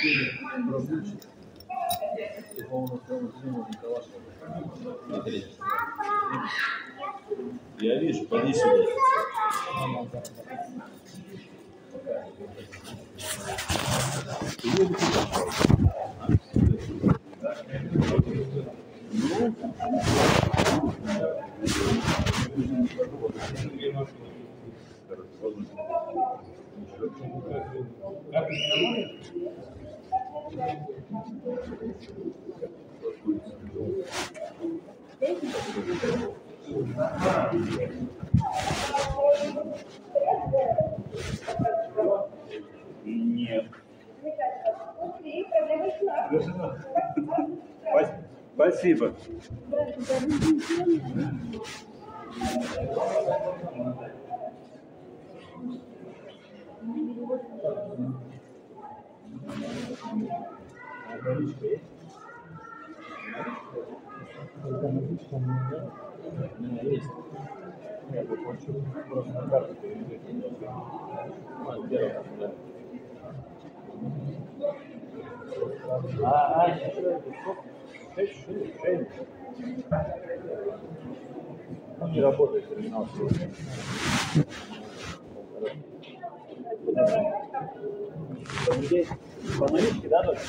Я вижу, поди сюда. Нет. Спасибо. Он не работает терминал. По наличке, да, тоже?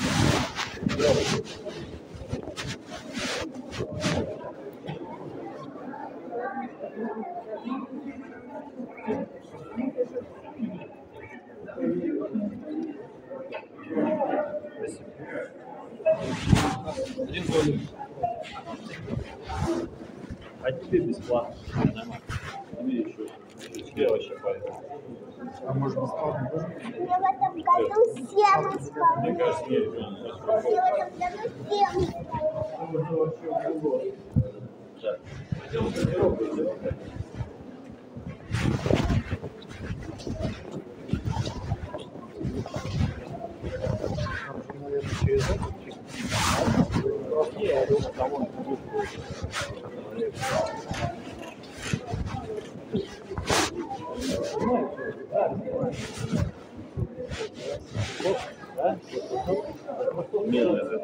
А тебе бесплатно. Нормально. Тебе еще. Тебе вообще поэтому. А может бесплатно тоже? Мне в этом году 7 исполнилось. Мне кажется, нет. Мне в этом году 7 исполнилось. Так. Идем тренировку. Наверное, через это. Я думаю, кому-то будет. Медленно.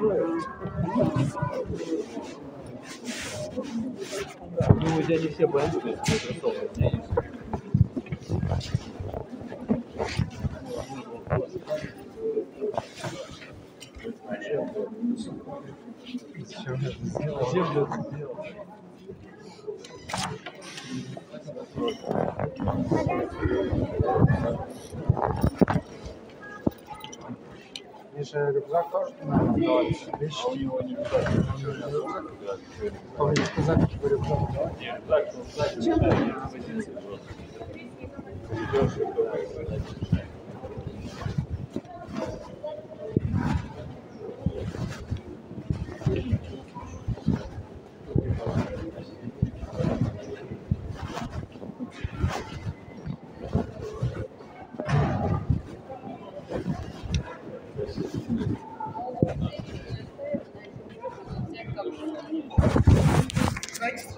Ну, у тебя не все бандиты, Зачем это сделал? Мне же рюкзак тоже надо давать вещи. у него не обязательно. Он мне сказал, что рюкзак. Нет, так, не